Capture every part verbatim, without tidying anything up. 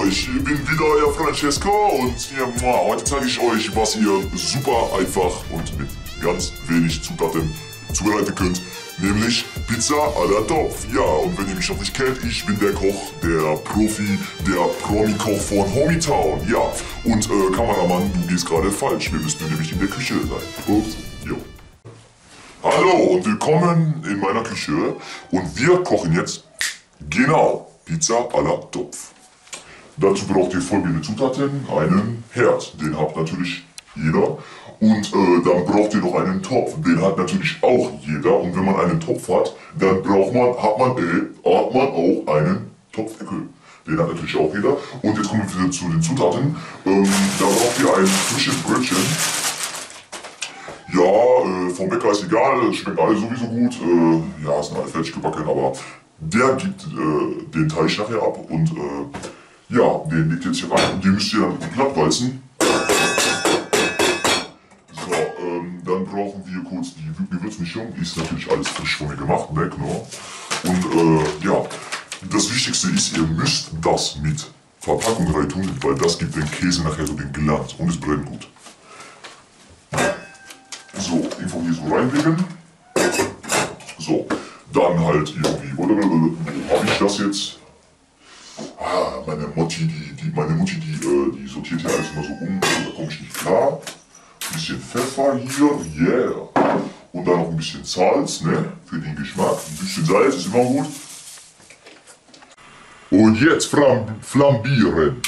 euch, ich bin wieder euer Francesco und ja, heute zeige ich euch, was ihr super einfach und mit ganz wenig Zutaten zubereiten könnt, nämlich Pizza à la Topf. Ja, und wenn ihr mich noch nicht kennt, ich bin der Koch, der Profi, der Promi-Koch von Hometown. Ja, und äh, Kameramann, du gehst gerade falsch, wir müssten nämlich in der Küche sein. Ups, jo. Hallo und willkommen in meiner Küche und wir kochen jetzt genau Pizza à la Topf. Dazu braucht ihr folgende Zutaten: einen Herd, den hat natürlich jeder, und äh, dann braucht ihr noch einen Topf, den hat natürlich auch jeder, und wenn man einen Topf hat, dann braucht man, hat man, äh, hat man auch einen Topfdeckel. Den hat natürlich auch jeder. Und jetzt kommen wir wieder zu den Zutaten. Ähm, da braucht ihr ein frisches Brötchen. Ja, äh, vom Bäcker ist egal, schmeckt alle sowieso gut. Äh, ja, sind alle fertig gebacken, aber der gibt äh, den Teig nachher ab und äh, ja, den legt jetzt hier rein und den müsst ihr dann glatt walzen. So, ähm, dann brauchen wir kurz die Gewürzmischung, ist natürlich alles frisch von mir gemacht, ne, genau. Und äh, ja, das Wichtigste ist, ihr müsst das mit Verpackung rein tun, weil das gibt den Käse nachher so den Glanz und es brennt gut. So, einfach hier so reinlegen. So, dann halt irgendwie, oder habe ich das jetzt? Ah, meine Mutti, die, die, meine Mutti, die, äh, die sortiert hier alles immer so um, da komme ich nicht klar. Ein bisschen Pfeffer hier, yeah. Und dann noch ein bisschen Salz, ne, für den Geschmack. Ein bisschen Salz ist immer gut. Und jetzt flambieren.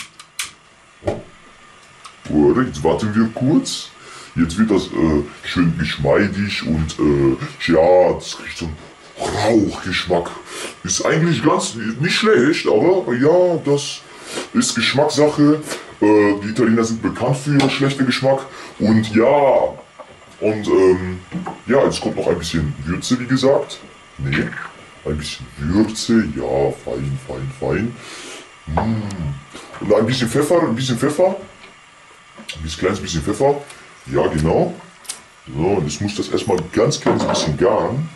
Oder, jetzt warten wir kurz. Jetzt wird das äh, schön geschmeidig und äh, ja, das riecht so ein Rauchgeschmack. Ist eigentlich ganz nicht schlecht, aber ja, das ist Geschmackssache. Äh, die Italiener sind bekannt für schlechten Geschmack und ja, und ähm, ja, jetzt kommt noch ein bisschen Würze, wie gesagt. Nee, ein bisschen Würze, ja, fein, fein, fein. Mm. Und ein bisschen Pfeffer, ein bisschen Pfeffer, ein bisschen, kleines bisschen Pfeffer. Ja, genau. So, und jetzt muss das erstmal ganz kleines bisschen garen.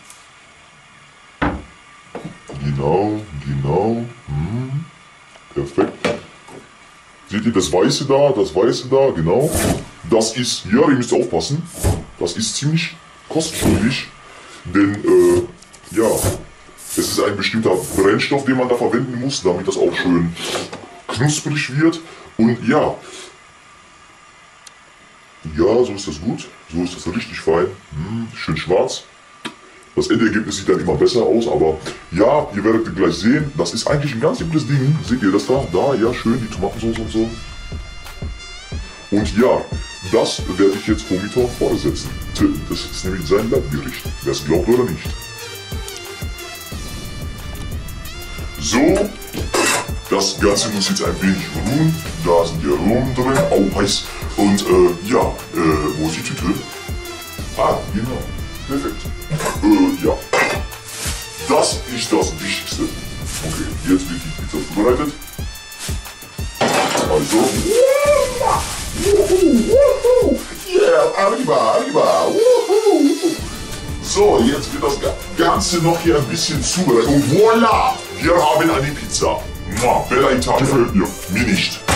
Genau, genau. Hm. Perfekt. Seht ihr das Weiße da, das Weiße da, genau. Das ist, ja, ihr müsst aufpassen, das ist ziemlich kostspielig, denn, äh, ja, es ist ein bestimmter Brennstoff, den man da verwenden muss, damit das auch schön knusprig wird. Und ja, ja, so ist das gut, so ist das richtig fein, hm, schön schwarz. Das Endergebnis sieht dann immer besser aus, aber ja, ihr werdet gleich sehen, das ist eigentlich ein ganz simples Ding. Seht ihr das da? Da, ja, schön, die Tomatensauce und so. Und ja, das werde ich jetzt Hometown vorsetzen. Das ist nämlich sein Landgericht, wer es glaubt oder nicht. So, das Ganze muss jetzt ein wenig ruhen. Da sind die Aromen drin, auch heiß. Und äh, ja, äh, wo ist die Tüte? Ah, genau. Perfekt. Äh, ja. Das ist das Wichtigste. Okay, jetzt wird die Pizza zubereitet. Also. Yeah, arriba, arriba. So, jetzt wird das Ganze noch hier ein bisschen zubereitet. Und voila! Wir haben eine Pizza. Bella Italia. Ja, mir nicht.